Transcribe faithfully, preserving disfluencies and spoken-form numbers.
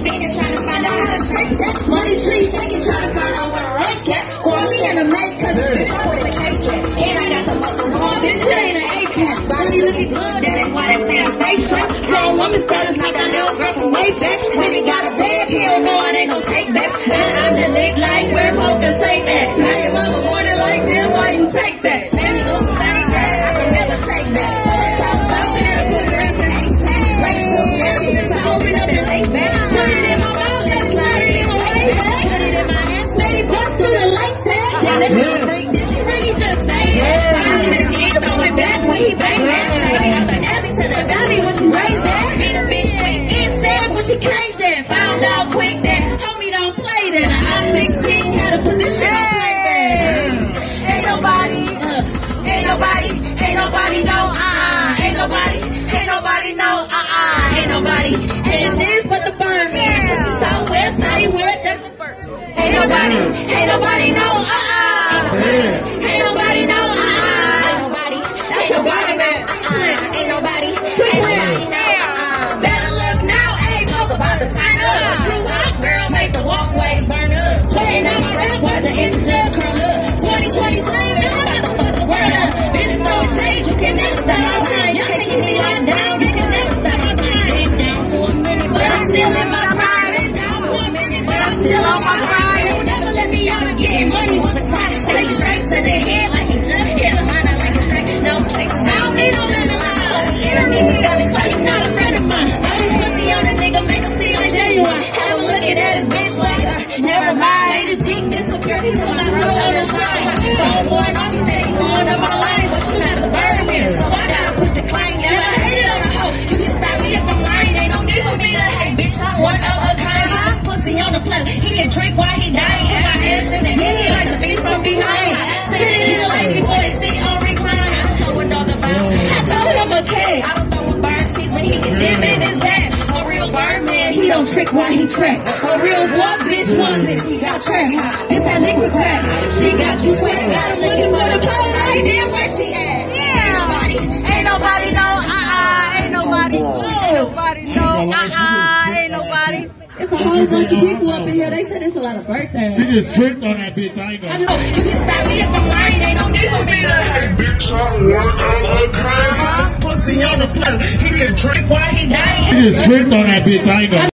feeding, trying to find out how to shake that. Money tree shaking, trying to find out where to rank at. Call me in the make, cause bitch, I put the cake at. And I got the muscle on, bitch, it ain't an eight-pack. Body looking good, that ain't why they say I stay straight. Grown woman status, like that little girl from way back. When it got a bag, he don't know it ain't no take back. Now I'm the lick like where Poke can take that. Now your mama morning like them, why you take that? Man, you do some things that I can never take back. Talk, talk, and I put the rest in A-Tag. Like so nasty, just to open up and lay back. Put it in my mouth, let's slide it in my way back. Put it in my ass, lady, bust through the light tag. Tell it to the freak, did she really just say that? I'm gonna see it, throw it back when he bang that. Straight out the nasty to the valley when she raised that. Beat a bitch quick, get sad when she came that. Found out quick that, homie don't play that. I sixteen had to put this shit on playback. Ain't nobody, uh, ain't nobody, ain't nobody know, uh-uh. Ain't nobody, ain't nobody know, uh-uh. Ain't nobody, ain't this but the burn man. Pussy Southwest, now you what, that's a bird. Ain't nobody, ain't nobody know, uh-uh. Ain't nobody know, uh-uh. Ain't nobody, ain't nobody know, uh-uh. Ain't nobody, ain't nobody know, uh-uh. Better look now, ain't talk about the time up. True hot girl, make the walkways burn up. Sweating out my rap, watch the inch just curl up. twenty twenty-three, man, I'm about to fuck the world up. Bitches throwing shade, you can never stop my shine. You can't keep me locked down, you can never stop my shine. Been down for a minute, but I'm still in my pride. Been down for a minute, but I'm still on my grind. Don't never let me out of getting money was a crime. Take straight to the head like he just hit a line. I like it straight, no chases. I don't need no lemon line. All the enemies, he got it, so you not a friend of mine. All this pussy on a nigga make a see like genuine. Had him looking at his bitch like, uh, never mind. Made his dick disappear, he when I roll on the shrine. Homeboy, don't be saying going up my line, but you have to burn me. So I gotta push the claim. Never hated on a hoe. You can stop me if I'm lying. Ain't no need for me to hate, bitch. I'm one of a kind. This pussy on the planet. He can drink while he dying. Put my ass in the head, he like the beast from behind. Sitting in the lazy boy, sit on recline. I don't know what all about. I told him a king. I don't know what bird sees when he can dip in his back. A real bird man, he don't trick while he track. A real boss bitch wants it, she got track. It's that liquid crack. She got you sweat, got him looking for the pole. Right there where she at. Ain't nobody, ain't nobody know, uh-uh, ain't nobody, ain't nobody know, uh-uh, ain't nobody. It's a whole bunch of people up in here. They said it's a lot of birthdays. She just tricked on that bitch. I ain't gonna. I know. You can stop me if I'm lying. Ain't no need for me to. Hey, bitch, I'm one of a kind. This pussy on the planet. He can drink while he dying. She just tricked on that bitch. I ain't gonna.